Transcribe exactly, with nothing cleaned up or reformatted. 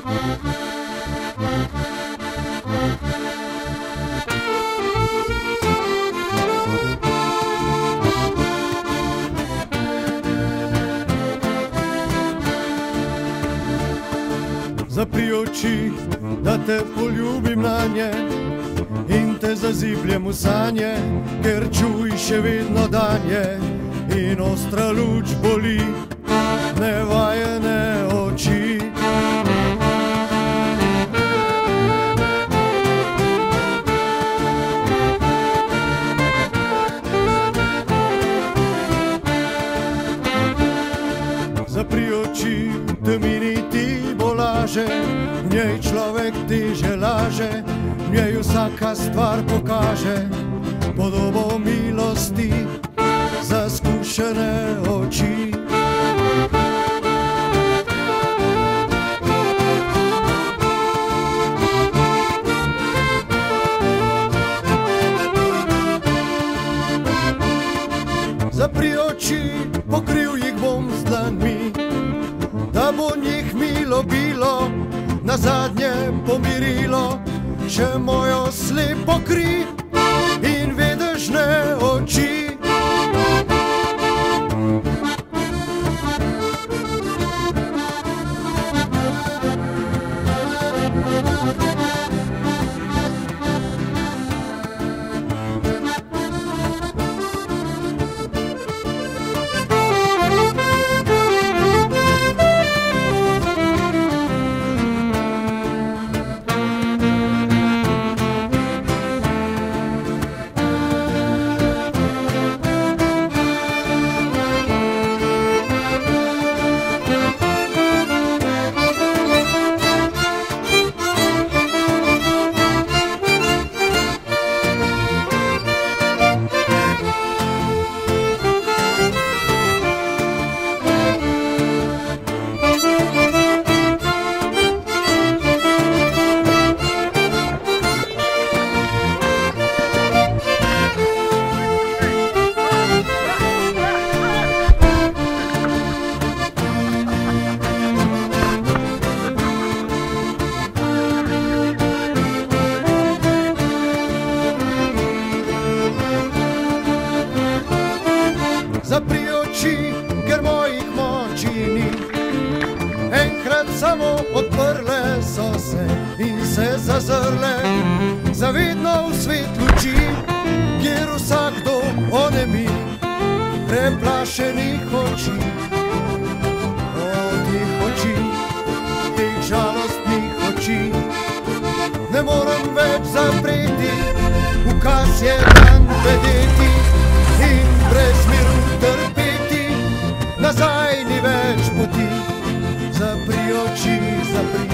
Zapri oči, da te poljubim nanje in te zazibljem v sanje, ker čuj še vedno danje in ostra luč boli nevajene oči. Zapri oči, temini ti bolaže, v njej človek teže laže, v njej vsaka stvar pokaže podobo milosti za skušene oči. Zapri oči, pokril jih bom z dlanmi, da bo njih milo bilo, nazadnje pomirilo še mojo slepo kri in vedežne oči. Zapri oči, ker mojih moči ni, enkrat samo odprle so se in se zazrle, zavedno v svet luči, kjer vsakdo onemi, preplašenih oči. Od tih oči, teh žalostnih oči, ne morem več zapreti, ukaz je dan vedeti in brez miru trpeti, nazaj ni več poti. Zapri oči, zapri